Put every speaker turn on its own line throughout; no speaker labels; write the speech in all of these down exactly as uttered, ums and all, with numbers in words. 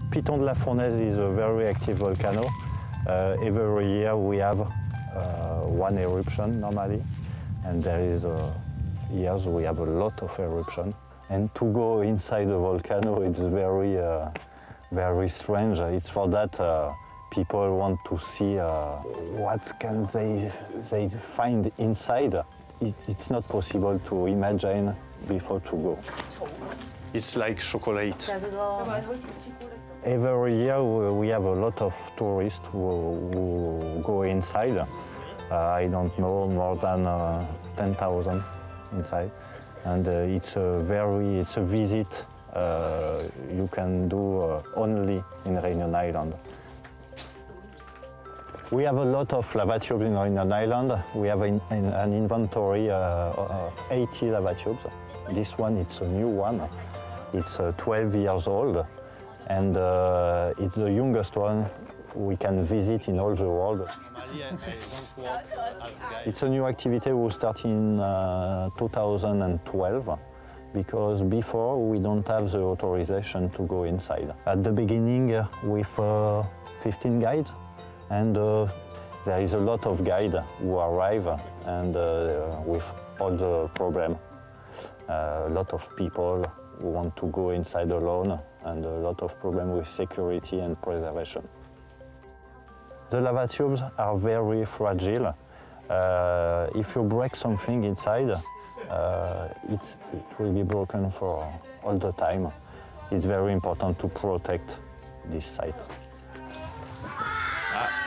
Piton de la Fournaise is a very active volcano. Uh, every year we have uh, one eruption normally, and there is uh, years we have a lot of eruption. And to go inside a volcano, it's very, uh, very strange. It's for that uh, people want to see uh, what can they, they find inside. It, it's not possible to imagine before to go. It's like chocolate. Every year we have a lot of tourists who, who go inside. Uh, I don't know, more than uh, ten thousand inside. And uh, it's a very, it's a visit uh, you can do uh, only in Réunion Island. We have a lot of lava tubes in Réunion Island. We have in, in, an inventory uh, uh, eighty lava tubes. This one, it's a new one. It's uh, twelve years old, and uh, it's the youngest one we can visit in all the world. It's a new activity we start in uh, two thousand twelve, because before we don't have the authorization to go inside. At the beginning uh, with uh, fifteen guides, and uh, there is a lot of guides who arrive and uh, with all the problem. Uh, a lot of people who want to go inside alone, and a lot of problem with security and preservation. The lava tubes are very fragile. Uh, if you break something inside, uh, it's, it will be broken for all the time. It's very important to protect this site.
Ah.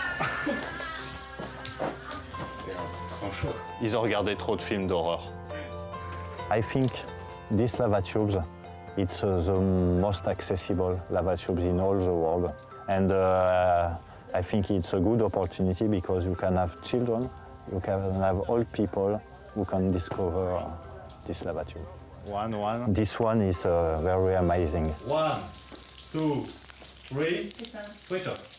Ils ont regardé trop de films d'horreur.
I think these lava tubes, it's uh, the most accessible lava tubes in all the world. And uh, I think it's a good opportunity because you can have children, you can have old people who can discover uh, this lava tube.
One, one.
This one is uh, very amazing.
One, two, three, switch off.